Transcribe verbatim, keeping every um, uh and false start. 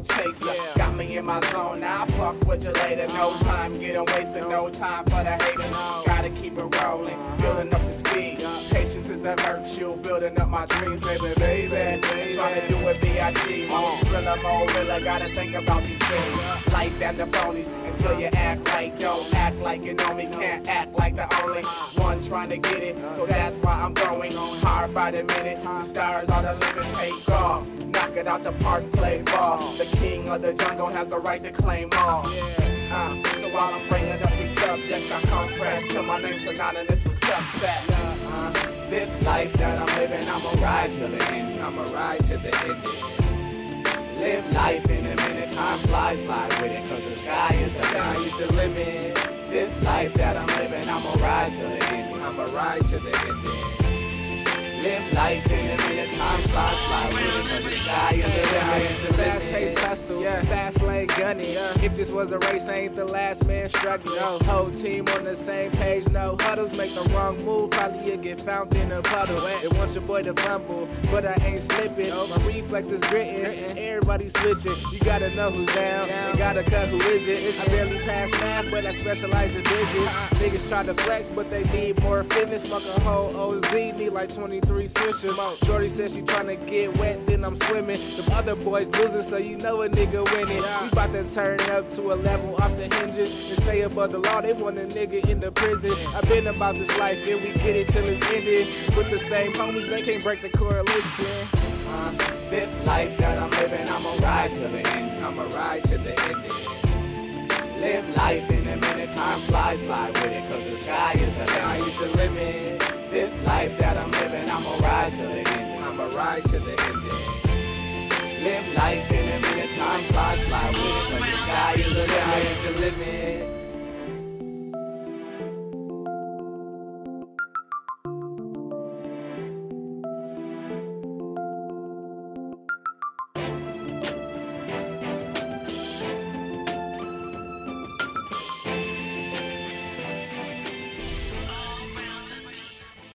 chaser. Yeah. Got me in my zone, now I fuck with you later. No time getting wasted, no time for the haters. Gotta keep it rolling, building up the speed. Patience is a virtue, building up my dreams, baby, baby. Trying to do it B I G More Skrilla, more Rilla, gotta think about these things. Life and the phonies, until you act right. Don't act like you know me, can't act like the only one trying to get it. So that's why I'm going hard by the minute. The stars are the limit, take off. Knock it out the park, play ball. The king of the jungle has the right to claim all. Uh, so while I'm bringing up these subjects, I come fresh till my name's synonymous with success. Uh, this life that I'm living, I'ma ride to the end. I'ma ride to the end. Live life in a minute, time flies by with it, cause the sky is the sky is the limit. This life that I'm living, I'ma ride to the end. I'ma ride to the end. Live life in a minute, time flies by with it, cause the sky is the limit. Fast-paced hustle, yeah. Fast lane gunning, yeah. If this was a race, I ain't the last man struggling. No. Whole team on the same page, no huddles. Make the wrong move, probably you'll get found in a puddle. It wants your boy to fumble, but I ain't slipping. My reflexes gritting, everybody switching. You gotta know who's down, you gotta cut who is it. I barely pass math, but I specialize in digits. Niggas try to flex, but they need more fitness. Fuck a whole O Z, need like twenty-three switches. Shorty said she tryna get wet, then I'm swimming. The other boys losing, so you know a nigga winning. We bout to turn up to a level off the hinges and stay above the law. They want a nigga in the prison. I've been about this life and we get it till it's ended. With the same homies, they can't break the coalition. Uh, this life that I'm living, I'ma ride to the end. I'ma ride to the end. Live life in a minute, time flies by with it, cause the sky is the sky is the limit. This life that I'm living, I'ma ride to the end. I'ma ride to the end. Live life in a minute, time flies by with it, cause the sky is the limit.